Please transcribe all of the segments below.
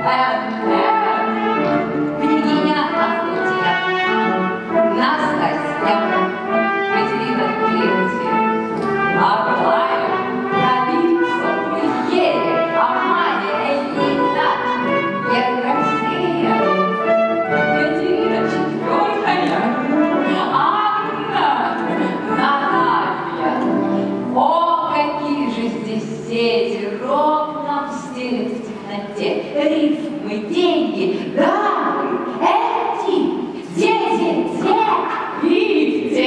Княгиня Авдотья, Настасья, Катерина Третья, Аглая, Калипсо, Пульхерия, Амалия, Эльза, Евросия, Катерина Четвертая, Анна, Наталья. О, какие же здесь сети, рок нам стелет в темноте, рифмы, деньги, дамы, эти, дети, те, и те.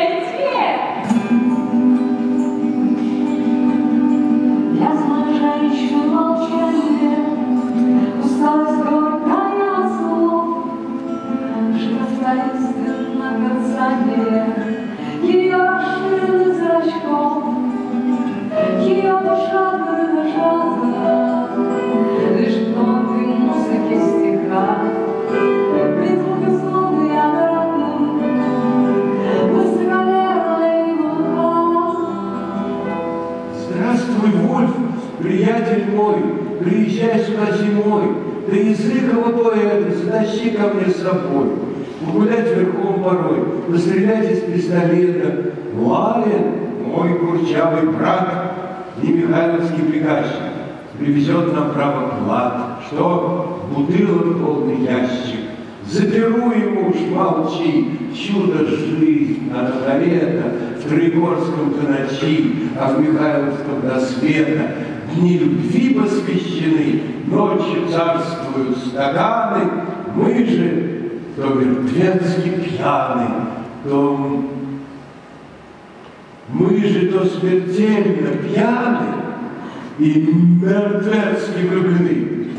Я знаю женщину молчание, усталость горькая от слов, что таинственно мерцание ее расширенных зрачков, ее душа выражала лишь тонкой музыки стиха, признаки слова я родным, высокомерная и глуха. Здравствуй, Вольф, приятель мой, приезжай сюда зимой, ты языкового поэта затащи ко мне с собой, погулять верхом порой, пострелять из пистолета. Лалин, мой курчавый брат, не михайловский приказчик, привезет нам право клад, что бутылок полный ящик. Заперу ему уж молчи, чудо жизнь Анахарета, в Троегорском-то ночи, а в Михайловском до света. Дни любви посвящены, ночью царствуют стаканы, мы же то мертвецки пьяны, то... Мы же то смертельно пьяны и мертвецки влюблены.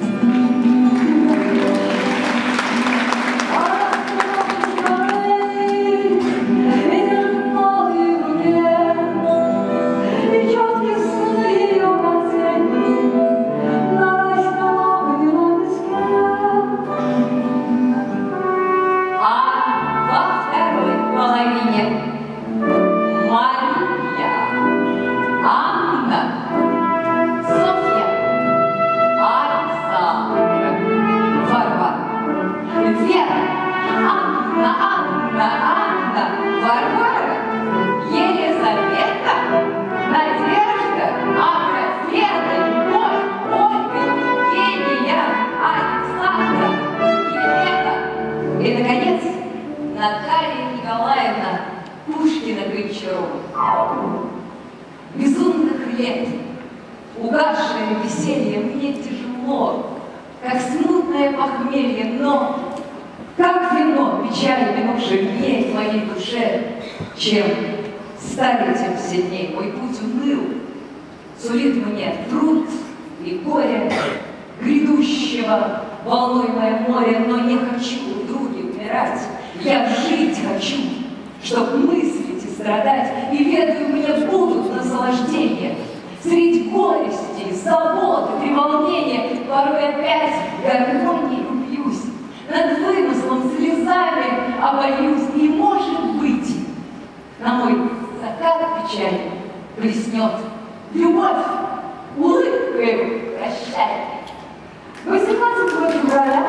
Безумных лет, угасшее веселье, мне тяжело, как смутное похмелье, но как вино, печаль минувшей мне и моей душе, чем старее, тем сильнее мой путь уныл, сулит мне труд и горе грядущего волнуемое море, но не хочу, други, умирать, я жить хочу, чтоб мыслить и страдать, и ведаю, мне будут наслаждения. Средь горести, заботы, треволнения, порой опять гармонии упьюсь, над вымыслом слезами обольюсь, и, может быть, на мой закат печали блеснет любовь, улыбкой прощай. 18 февраля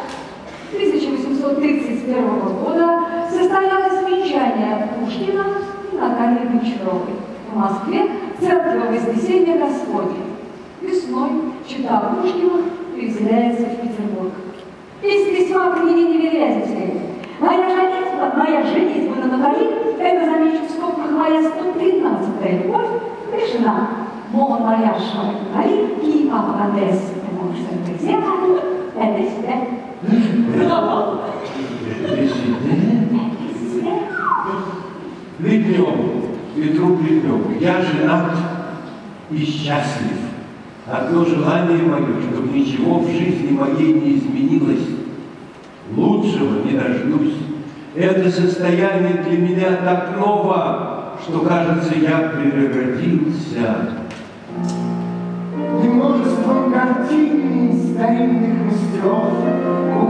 1831 года состоялось венчание Пушкина и Натальи Гончаровой в Москве, церкви Вознесения Господня. Весной чета Пушкиных переселяется в Петербург. Из письма княгини Велязевской. Моя женитьба на Натали, это, замечу в скобках, моя 113-я любовь, решена. Мол, моя шара Натали и Апокандес, ты можешь сказать, где это себя. Плетнем, Петру Плетневу, я женат и счастлив. Одно желание мое, чтобы ничего в жизни моей не изменилось, лучшего не дождусь. Это состояние для меня так ново, что, кажется, я переродился. И множеством картин старинных мастеров